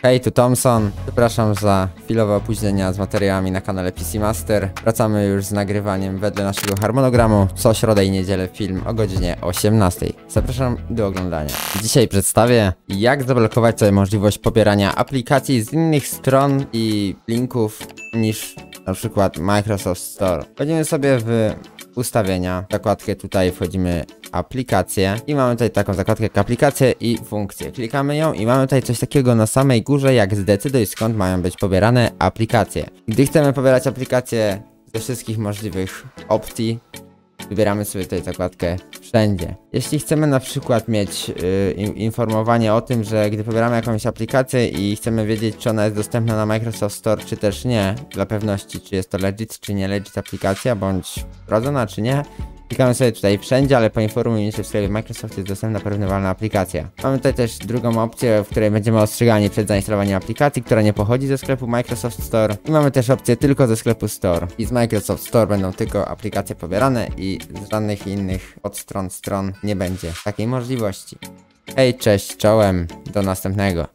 Hej, tu Thompson. Przepraszam za chwilowe opóźnienia z materiałami na kanale PC Master. Wracamy już z nagrywaniem wedle naszego harmonogramu. Co środę i niedzielę film o godzinie 18. Zapraszam do oglądania. Dzisiaj przedstawię, jak zablokować sobie możliwość pobierania aplikacji z innych stron i linków niż na przykład Microsoft Store. Wchodzimy sobie w ustawienia, zakładkę tutaj wchodzimy aplikacje i mamy tutaj taką zakładkę jak aplikacje i funkcje. Klikamy ją i mamy tutaj coś takiego na samej górze jak zdecyduj skąd mają być pobierane aplikacje. Gdy chcemy pobierać aplikacje ze wszystkich możliwych opcji, wybieramy sobie tutaj zakładkę wszędzie. Jeśli chcemy na przykład mieć informowanie o tym, że gdy pobieramy jakąś aplikację i chcemy wiedzieć, czy ona jest dostępna na Microsoft Store, czy też nie, dla pewności, czy jest to legit, czy nie legit aplikacja, bądź sprawdzona, czy nie, klikamy sobie tutaj wszędzie, ale poinformuj mnie, czy w sklepie Microsoft jest dostępna porównywalna aplikacja. Mamy tutaj też drugą opcję, w której będziemy ostrzegani przed zainstalowaniem aplikacji, która nie pochodzi ze sklepu Microsoft Store. I mamy też opcję tylko ze sklepu Store. I z Microsoft Store będą tylko aplikacje pobierane i z żadnych innych stron nie będzie takiej możliwości. Hej, cześć, czołem, do następnego.